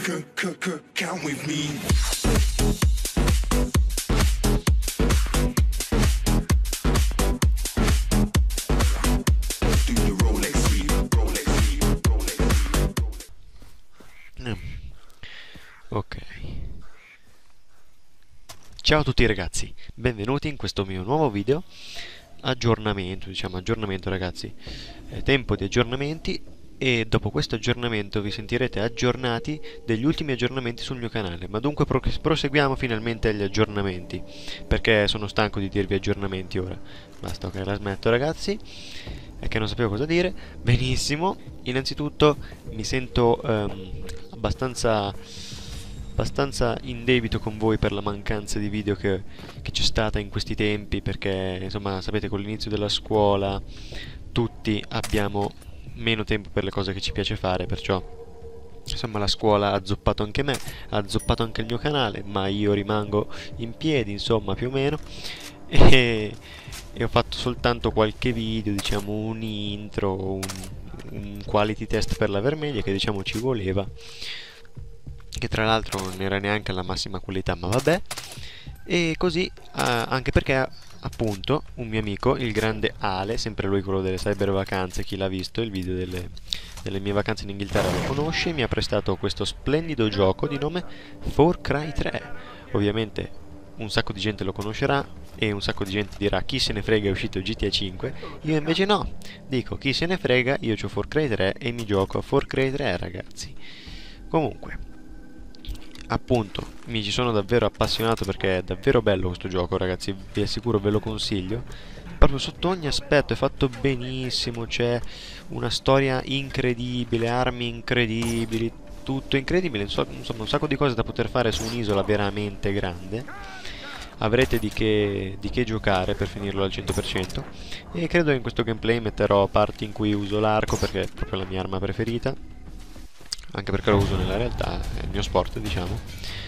Count with me. Do the Rolex sweep, Rolex sweep, Rolex sweep, Rolex. Ok. Ciao a tutti ragazzi, benvenuti in questo mio nuovo video aggiornamento, diciamo aggiornamento ragazzi. È tempo di aggiornamenti e dopo questo aggiornamento vi sentirete aggiornati degli ultimi aggiornamenti sul mio canale. Ma dunque proseguiamo finalmente agli aggiornamenti, perché sono stanco di dirvi aggiornamenti ora. Basta, ok, la smetto ragazzi. È che non sapevo cosa dire. Benissimo, innanzitutto mi sento abbastanza in debito con voi per la mancanza di video che c'è stata in questi tempi, perché insomma sapete, con l'inizio della scuola tutti abbiamo meno tempo per le cose che ci piace fare, perciò insomma la scuola ha zoppato anche me, ha zoppato anche il mio canale, ma io rimango in piedi, insomma, più o meno, e ho fatto soltanto qualche video, diciamo un intro, un quality test per la Vermedia che diciamo ci voleva, che tra l'altro non era neanche alla massima qualità, ma vabbè. E così anche perché appunto un mio amico, il grande Ale, sempre lui quello delle cyber vacanze, chi l'ha visto il video delle mie vacanze in Inghilterra lo conosce, mi ha prestato questo splendido gioco di nome Far Cry 3. Ovviamente un sacco di gente lo conoscerà e un sacco di gente dirà chi se ne frega, è uscito GTA 5. Io invece no, dico chi se ne frega, io c'ho Far Cry 3 e mi gioco a Far Cry 3 ragazzi. Comunque, appunto, mi ci sono davvero appassionato perché è davvero bello questo gioco ragazzi, vi assicuro, ve lo consiglio. Proprio sotto ogni aspetto è fatto benissimo, c'è una storia incredibile, armi incredibili, tutto incredibile, insomma un sacco di cose da poter fare su un'isola veramente grande. Avrete di che giocare per finirlo al 100%, e credo che in questo gameplay metterò parti in cui uso l'arco perché è proprio la mia arma preferita, anche perché lo uso nella realtà, è il mio sport diciamo,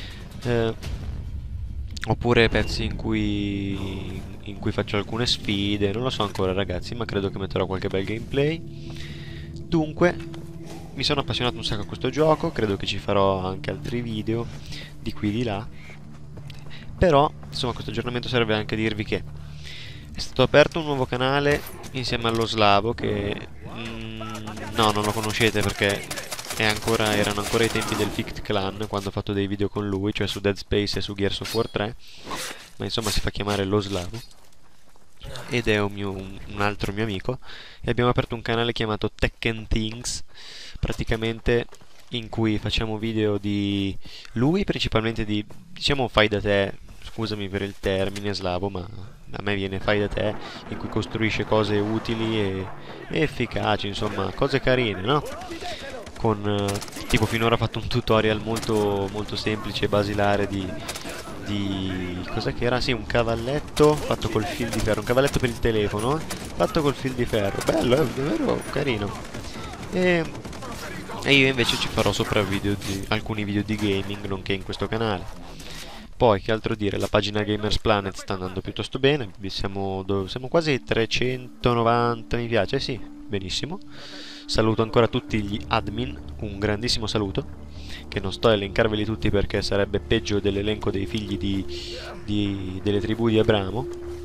oppure pezzi in cui faccio alcune sfide, non lo so ancora ragazzi, ma credo che metterò qualche bel gameplay. Dunque, mi sono appassionato un sacco a questo gioco, credo che ci farò anche altri video di qui di là, però insomma questo aggiornamento serve anche a dirvi che è stato aperto un nuovo canale insieme allo Slavo che no, non lo conoscete perché erano ancora i tempi del Fict Clan quando ho fatto dei video con lui, cioè su Dead Space e su Gears of War 3, ma insomma si fa chiamare lo Slavo ed è un altro mio amico, e abbiamo aperto un canale chiamato Tekken Things, praticamente, in cui facciamo video di lui, principalmente di, diciamo, fai da te, scusami per il termine Slavo, ma a me viene fai da te, in cui costruisce cose utili e efficaci, insomma, cose carine, no? Tipo finora ho fatto un tutorial molto, molto semplice e basilare di cos'è che era? Sì, un cavalletto fatto col fil di ferro, un cavalletto per il telefono, fatto col fil di ferro, bello, è davvero carino. E io invece ci farò sopra alcuni video di gaming, nonché in questo canale. Poi, che altro dire, la pagina Gamers Planet sta andando piuttosto bene, siamo quasi 390 mi piace, sì, benissimo. Saluto ancora tutti gli admin, un grandissimo saluto, che non sto a elencarveli tutti perché sarebbe peggio dell'elenco dei figli delle tribù di Abramo.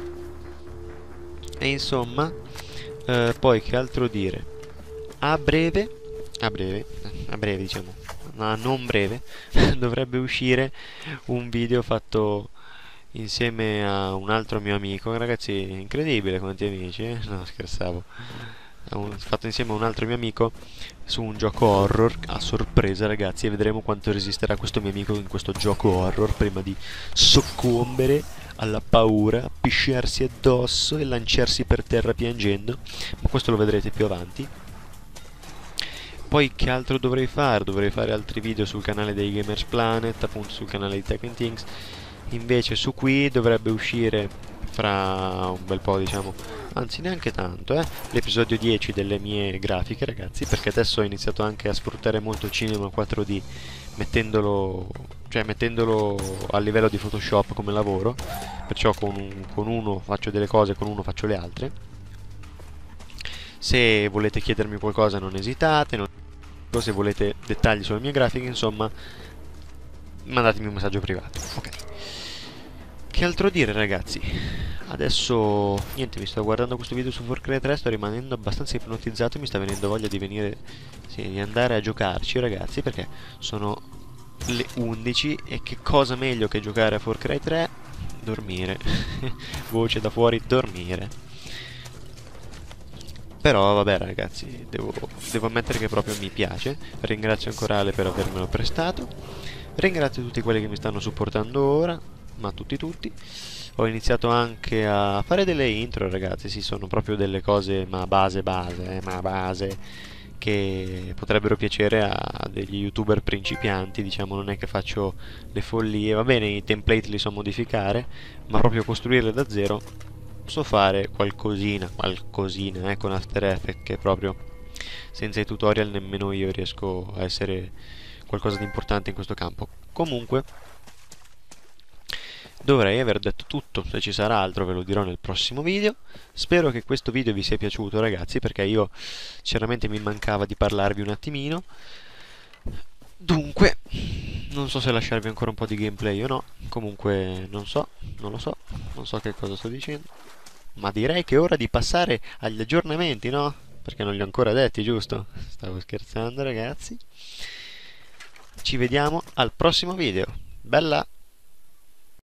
E insomma, poi che altro dire, a breve diciamo, ma non breve, dovrebbe uscire un video fatto insieme a un altro mio amico, ragazzi, incredibile quanti amici, no scherzavo, fatto insieme a un altro mio amico su un gioco horror, a sorpresa ragazzi, e vedremo quanto resisterà questo mio amico in questo gioco horror prima di soccombere alla paura, appisciarsi addosso e lanciarsi per terra piangendo, ma questo lo vedrete più avanti. Poi che altro dovrei fare? Dovrei fare altri video sul canale dei Gamers Planet, appunto sul canale di Tekken Things. Invece su qui dovrebbe uscire fra un bel po', diciamo, anzi neanche tanto, l'episodio 10 delle mie grafiche ragazzi, perché adesso ho iniziato anche a sfruttare molto il cinema 4D, mettendolo a livello di Photoshop come lavoro, perciò con uno faccio delle cose, con uno faccio le altre. Se volete chiedermi qualcosa non esitate, grafico, se volete dettagli sulle mie grafiche, insomma, mandatemi un messaggio privato. Ok. Che altro dire, ragazzi? Adesso, niente, mi sto guardando questo video su Far Cry 3, sto rimanendo abbastanza ipnotizzato, mi sta venendo voglia di venire, sì, di andare a giocarci, ragazzi, perché sono le 11 e che cosa meglio che giocare a Far Cry 3? Dormire. Voce da fuori, dormire. Però vabbè, ragazzi, devo ammettere che proprio mi piace. Ringrazio ancora Ale per avermelo prestato. Ringrazio tutti quelli che mi stanno supportando ora, ma tutti. Ho iniziato anche a fare delle intro, ragazzi, sì, sono proprio delle cose, ma base, che potrebbero piacere a degli youtuber principianti, diciamo, non è che faccio le follie, va bene, i template li so modificare, ma proprio costruirle da zero so fare qualcosina, con After Effects, che proprio senza i tutorial nemmeno io riesco a essere qualcosa di importante in questo campo. Comunque, dovrei aver detto tutto, se ci sarà altro ve lo dirò nel prossimo video. Spero che questo video vi sia piaciuto, ragazzi, perché io sinceramente mi mancava di parlarvi un attimino. Dunque, non so se lasciarvi ancora un po' di gameplay o no, comunque non lo so, non so che cosa sto dicendo, ma direi che è ora di passare agli aggiornamenti, no? Perché non li ho ancora detti, giusto? Stavo scherzando, ragazzi. Ci vediamo al prossimo video. Bella!